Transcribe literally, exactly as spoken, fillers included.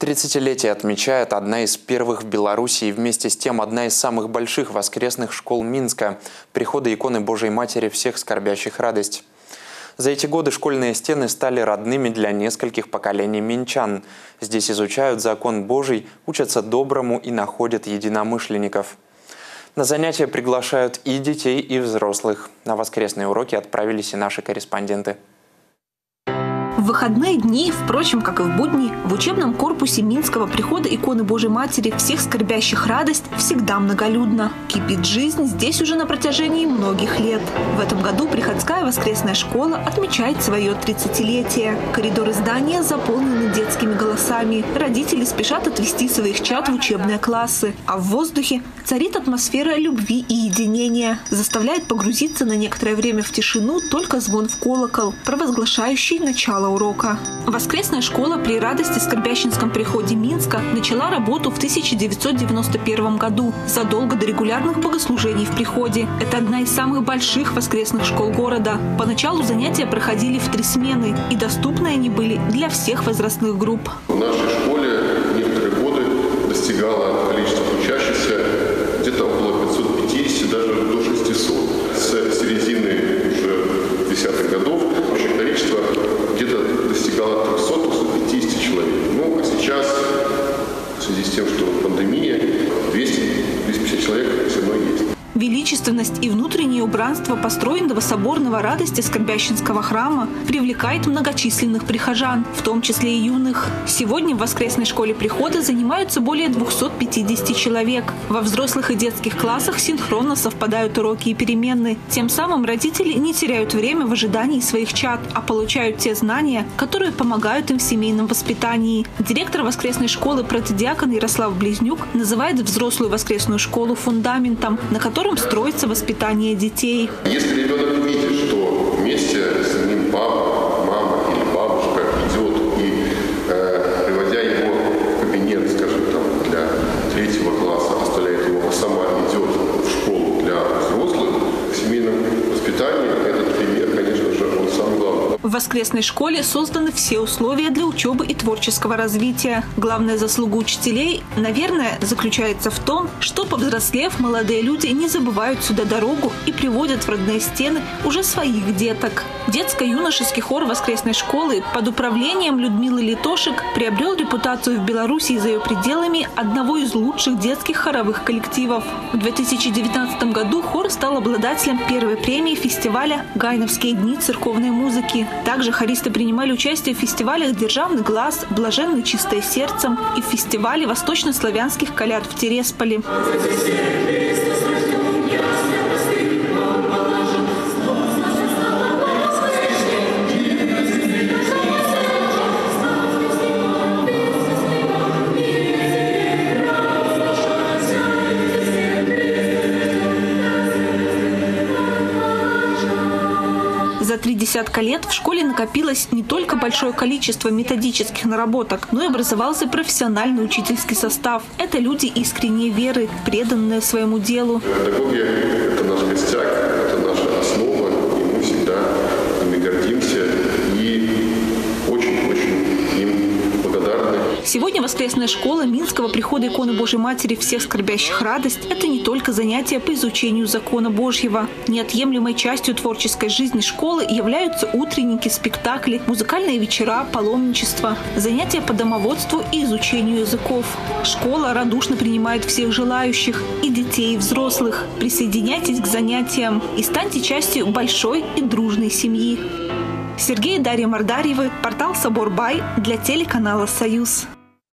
тридцатилетие отмечает одна из первых в Беларуси и вместе с тем одна из самых больших воскресных школ Минска – прихода иконы Божией Матери всех скорбящих радость. За эти годы школьные стены стали родными для нескольких поколений минчан. Здесь изучают закон Божий, учатся доброму и находят единомышленников. На занятия приглашают и детей, и взрослых. На воскресные уроки отправились и наши корреспонденты. В выходные дни, впрочем, как и в будни, в учебном корпусе Минского прихода иконы Божией Матери всех скорбящих радость всегда многолюдно. Кипит жизнь здесь уже на протяжении многих лет. В этом году приходская воскресная школа отмечает свое тридцатилетие. Коридоры здания заполнены детскими голосами. Родители спешат отвезти своих чад в учебные классы. А в воздухе царит атмосфера любви и единения. Заставляет погрузиться на некоторое время в тишину только звон в колокол, провозглашающий начало урока. Воскресная школа при радости скорбящинском приходе Минска начала работу в тысяча девятьсот девяносто первом году, задолго до регулярных богослужений в приходе. Это одна из самых больших воскресных школ города. Поначалу занятия проходили в три смены, и доступны они были для всех возрастных групп. В нашей школе некоторые годы достигало количество учащихся где-то около пятисот пятидесяти, даже до шестисот. С середины уже десятых годов общее количество где-то достигало трёхсот — трёхсот пятидесяти человек. Ну, а сейчас, в связи с тем, что пандемия, двести — двести пятьдесят человек все равно есть. Величественность и внутреннее убранство построенного соборного радости Скорбящинского храма привлекает многочисленных прихожан, в том числе и юных. Сегодня в воскресной школе прихода занимаются более двухсот пятидесяти человек. Во взрослых и детских классах синхронно совпадают уроки и перемены. Тем самым родители не теряют время в ожидании своих чад, а получают те знания, которые помогают им в семейном воспитании. Директор воскресной школы протодиакон Ярослав Близнюк называет взрослую воскресную школу фундаментом, на котором строится воспитание детей. Если ребенок видит, что вместе с ним папа, мама или бабушка идет и, э, приводя его в кабинет, скажем, там, для третьего класса, оставляет его, а сама идет в школу для взрослых, в семейном воспитании этот пример, конечно же, он самый главный. В воскресной школе созданы все условия для учебы и творческого развития. Главная заслуга учителей, наверное, заключается в том, что, повзрослев, молодые люди не забывают сюда дорогу и приводят в родные стены уже своих деток. Детско-юношеский хор воскресной школы под управлением Людмилы Литошек приобрел репутацию в Беларуси и за ее пределами одного из лучших детских хоровых коллективов. В две тысячи девятнадцатом году хор стал обладателем первой премии фестиваля «Гайновские дни церковной музыки». Также хористы принимали участие в фестивалях «Державный глаз», «Блаженный чистое сердцем» и в фестивале восточнославянских коляд в Тересполе. За три десятка лет в школе накопилось не только большое количество методических наработок, но и образовался профессиональный учительский состав. Это люди искренней веры, преданные своему делу. Педагогия – это наш костяк, это наша основа, и мы всегда ими гордимся и очень-очень им благодарны. Сегодня воскресная школа Минского прихода иконы Божией Матери всех скорбящих радость – это не только занятия по изучению закона Божьего. Неотъемлемой частью творческой жизни школы являются утренники, спектакли, музыкальные вечера, паломничество, занятия по домоводству и изучению языков. Школа радушно принимает всех желающих, и детей, и взрослых. Присоединяйтесь к занятиям и станьте частью большой и дружной семьи. Сергей и Дарья Мордарьевы, портал Собор Бай для телеканала «Союз».